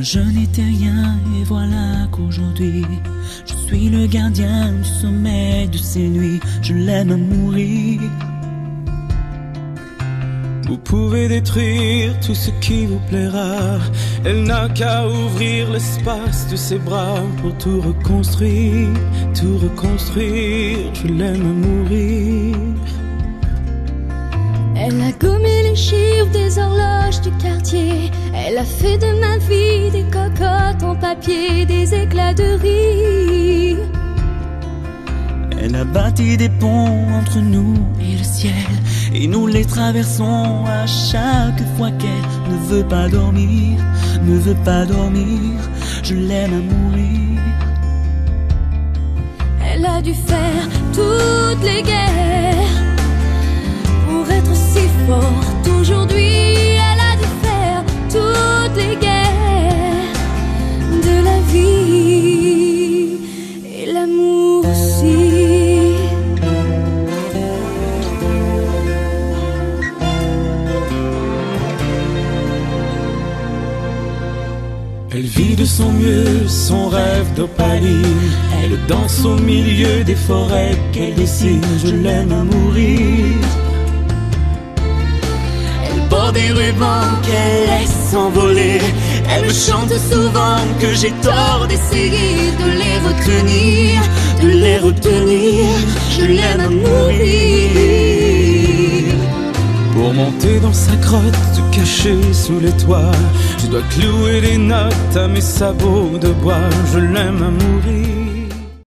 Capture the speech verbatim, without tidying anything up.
je n'étais rien et voilà qu'aujourd'hui je suis le gardien du sommeil de ces nuits. Je l'aime à mourir. Vous pouvez détruire tout ce qui vous plaira. Elle n'a qu'à ouvrir l'espace de ses bras pour tout reconstruire, tout reconstruire. Je l'aime à mourir. Elle a gommé les chiffres des horloges du quartier. Elle a fait de ma vie des cocottes en papier, des éclats de rire. Elle a bâti des ponts entre nous et le ciel, et nous les traversons à chaque fois qu'elle ne veut pas dormir, ne veut pas dormir. Je l'aime à mourir. Elle a dû faire toutes les guerres pour être si forte aujourd'hui. Elle a dû faire toutes les guerres de la vie et l'amour aussi. Elle vit de son mieux son rêve d'opaline. Elle danse au milieu des forêts qu'elle dessine. Je l'aime à mourir. Elle borde des rubans qu'elle laisse s'envoler. Elle me chante souvent que j'ai tort d'essayer de les retenir, de les retenir. Je l'aime à mourir. Pour monter dans sa grotte, se cacher sous les toits, je dois clouer des notes à mes sabots de bois. Je l'aime à mourir.